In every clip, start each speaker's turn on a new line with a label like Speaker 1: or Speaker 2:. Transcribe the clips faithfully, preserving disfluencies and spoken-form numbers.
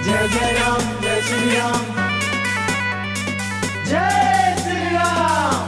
Speaker 1: जय जय राम जय श्री राम जय श्री राम।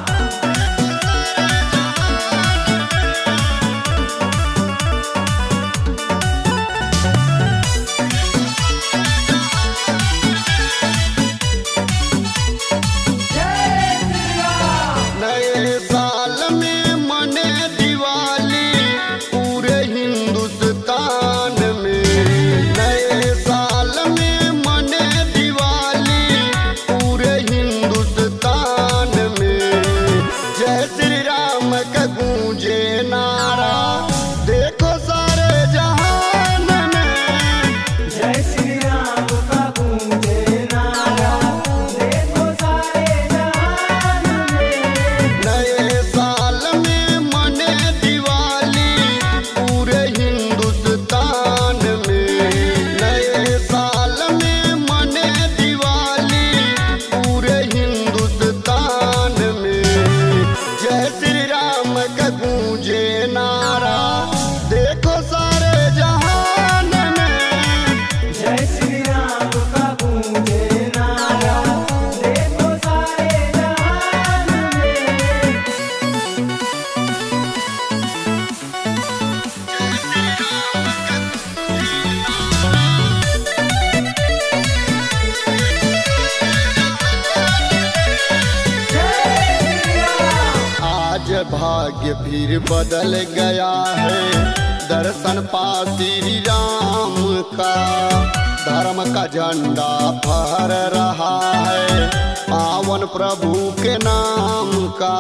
Speaker 2: नए साल में मने दिवाली पूरे हिंदुस्तान में। नए साल में मने दिवाली पूरे हिंदुस्तान में। जय श्री राम का गूंजे नारा देखो सारे जहान में।
Speaker 1: जय श्री राम का गूंजे नारा देखो सारे जहान में।
Speaker 2: नए साल में मने दिवाली पूरे हिंदुस्तान में। नए साल में मने दिवाली पूरे हिंदुस्तान में। जय श्री राम का गूंजे नारा देखो सारे जहान में।
Speaker 1: जय श्री राम का गूंजे नारा देखो सारे जहान में। जय श्री राम।
Speaker 2: आज भाग्य फिर बदल गया है दर्शन पा श्री राम का। धर्म का झंडा फहर रहा है पावन प्रभु के नाम का।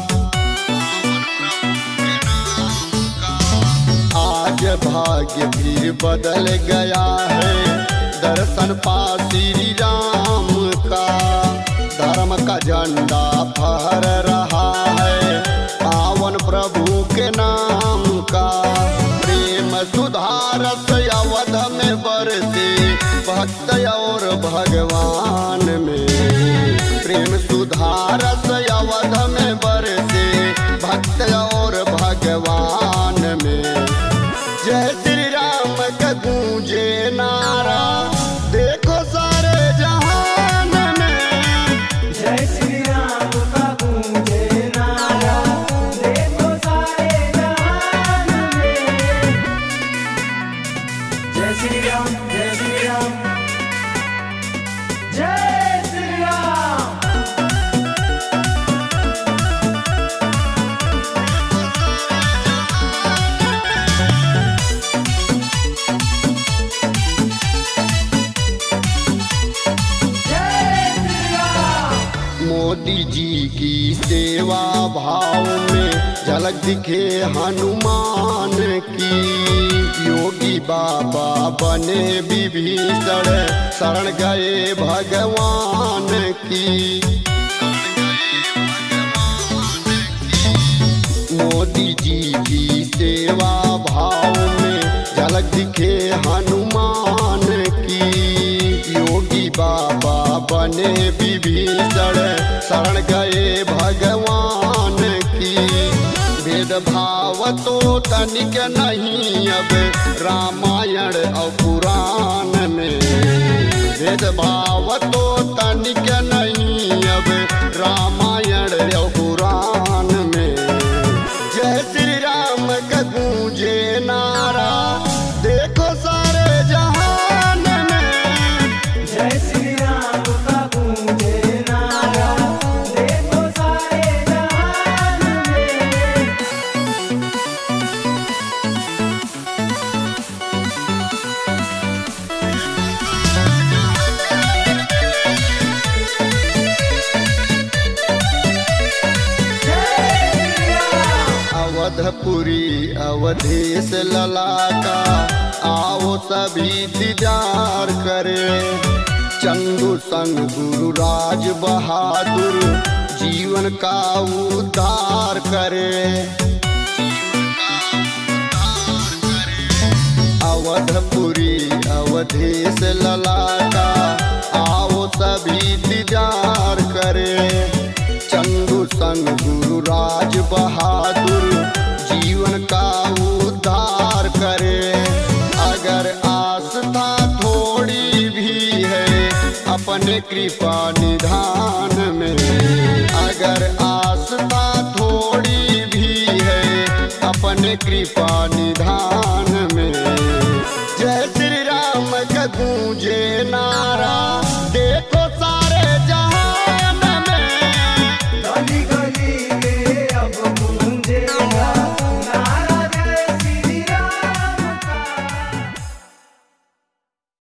Speaker 2: आज भाग्य फिर बदल गया है दर्शन पा श्री राम का। धर्म का झंडा फहर रहा है पावन प्रभु के नाम का। प्रेम सुधारस अवध में बरसे भक्त और भगवान में। प्रेम सुधारस अवध में बरसे भक्त और भगवान में। जय श्री राम का गूंजे नारा देखो सारे जहान में।
Speaker 1: जय श्री राम का गूंजे नारा देखो सारे जहान में। जय श्री राम जय श्री राम जय श्री राम। जय श्री राम।
Speaker 2: मोदी जी की सेवा भाव में झलक दिखे हनुमान की। योगी बाबा बने विभीषण शरण गए भगवान की। मोदी जी की सेवा भाव में झलक दिखे हनुमान की। योगी बाबा बने विभीषण शरण गए भगवान की। भेदभाव तो तनिक नहीं अब रामायण और पुराण में। भेदभाव तो तनिक नहीं अब रामायण और पुराण में। जय श्री राम का गूंजे नारा देखो सारे जहान में।
Speaker 1: जय श्री राम का गूंजे नारा देखो सारे जहान में। जय श्री राम।
Speaker 2: अवधपुरी अवधेश लला का आओ सभी दीदार करे। चंदू संग गुरु राज बहादुर जीवन का उद्धार करे। अवधपुरी अवधेश लला का आओ सभी दीदार करे। चंदू संग गुरु राज बहादुर जीवन का उद्धार करे। अगर आस्था थोड़ी भी अपने कृपा निधान में। अगर आस्था थोड़ी भी है अपने कृपा निधान में। जय श्री राम का गूंजे नारा, दे